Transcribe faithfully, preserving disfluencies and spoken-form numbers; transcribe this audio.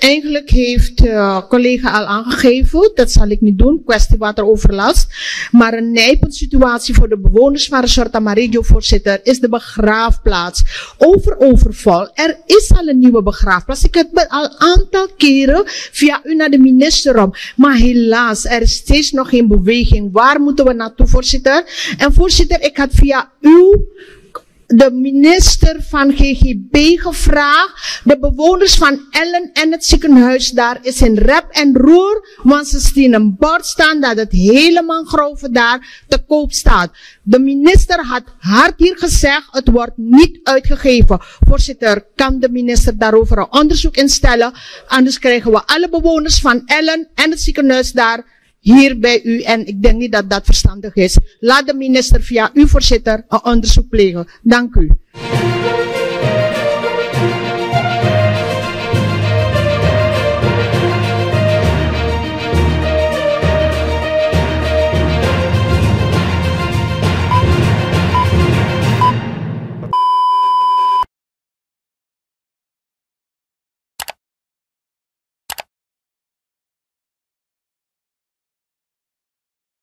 Eigenlijk heeft uh, collega al aangegeven, dat zal ik niet doen, kwestie wateroverlast. Maar een nijpende situatie voor de bewoners van Resort Amarillo, voorzitter, is de begraafplaats. Over overval. Er is al een nieuwe begraafplaats. Ik heb het al een aantal keren via u naar de minister om. Maar helaas, er is steeds nog geen beweging. Waar moeten we naartoe, voorzitter? En voorzitter, ik had via u de minister van G G B gevraagd. De bewoners van Ellen en het ziekenhuis daar is in rep en roer. Want ze zien een bord staan dat het hele mangrove daar te koop staat. De minister had hard hier gezegd, het wordt niet uitgegeven. Voorzitter, kan de minister daarover een onderzoek instellen? Anders krijgen we alle bewoners van Ellen en het ziekenhuis daar hier bij u, en ik denk niet dat dat verstandig is. Laat de minister via u, voorzitter, een onderzoek plegen. Dank u.